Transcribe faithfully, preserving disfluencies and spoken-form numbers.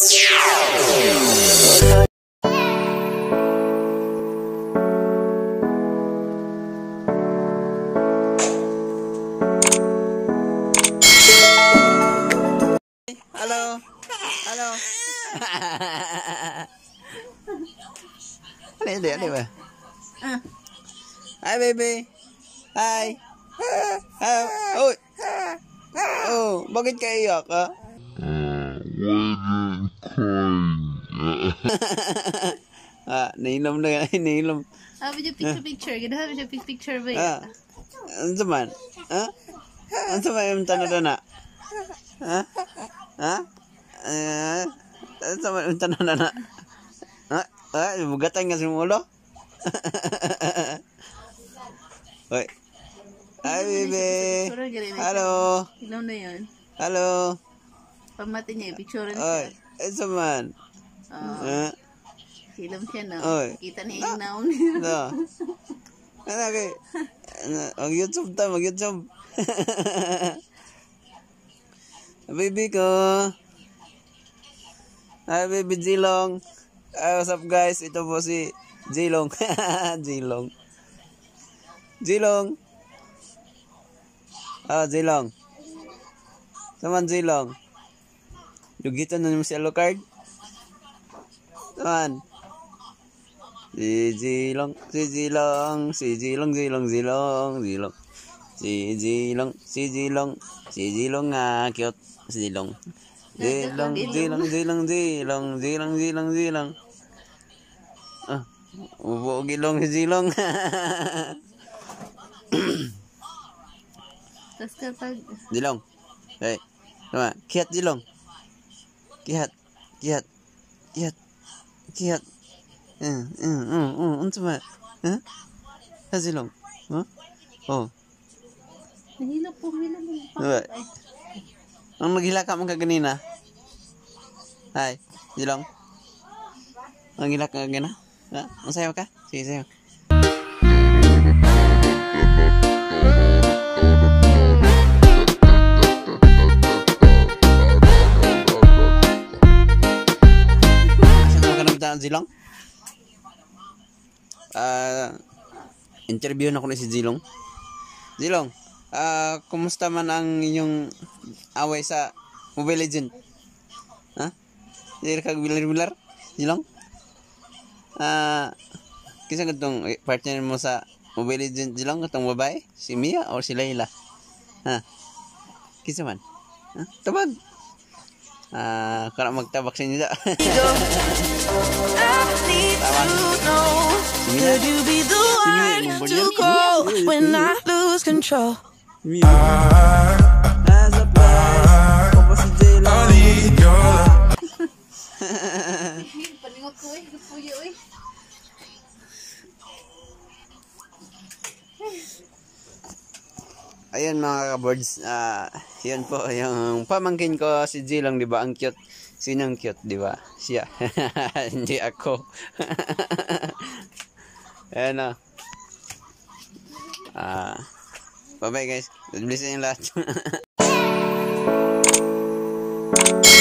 Halo. Halo. Ano yun? Ano ba? Hi, baby. Hi. Ah, oh. Oh, bakit ka iyak, ha? Ah, nainom na yan. Nainom. Ah, video picture picture. Ganda video picture ba Ah. yan? Ano saman? Ha? Ano saman yung tanadana? Ha? Ha? Ah, ano saman yung tanadana? Ha? Ha? Bugatan nga sa ulo? Hoy. Hi, baby. Halo. Ilaw na yun. Halo. Pamati niya, picture Oy, siya. ano saman? Oo. Ha? Hilam siya na. Oy. Kita niya yung naon niya. No. Ano kay? Mag-YouTube ta, mag-YouTube. Baby ko. Hi, baby Jilong. Hi, what's up guys? Ito po si Jilong. Jilong. Jilong. Ah, Jilong. Saman Jilong. Dugitan na naman si Alucard. Saman. Si Jilong, si Jilong, si Jilong, Jilong, Jilong, Jilong. Si Jilong, si Jilong, si Jilong nga cute. Si Jilong. Jilong, Jilong, Jilong, Jilong, Jilong, Jilong, Jilong. Ah, ubo gilong si Jilong. Tapos kapag... Jilong. Hey. Sama, kiat Jilong. Kiat. Kiat. Kiat. Kiat. Eh, eh, eh, eh, unsa ba? Ha? Ha Jilong. Ha? Oh. Nahilap po, nahilap mo. Diba? Ang naghila ka man kaganina. Hi, Jilong. Ang naghila ka kaganina? Ha? Masayaw ka? Sige, sayaw. Jilong? Ah, uh, interview na ko ni si Jilong. Jilong, ah, uh, kumusta man ang inyong away sa Mobile Legend? Ha? Hindi ka bilar-bilar? Jilong? Ah, uh, kisa katong partner mo sa Mobile Legend, Jilong, katong babae? Si Mia o si Layla? Ha? Kisa man? Ha? Tabag? Ah, uh, kaya magtabak sa inyo da. Could you be the one to go when I lose control? As a prize, como si J-Lo. Paningot ko eh, kapuyo eh. Ayun mga ka-boards, uh, yun po yung pamangkin ko si Jilong, di ba? Ang cute. Sinong cute, di ba? Siya. Hindi ako. Ayan o. Ah, bye bye guys. God bless yung lahat.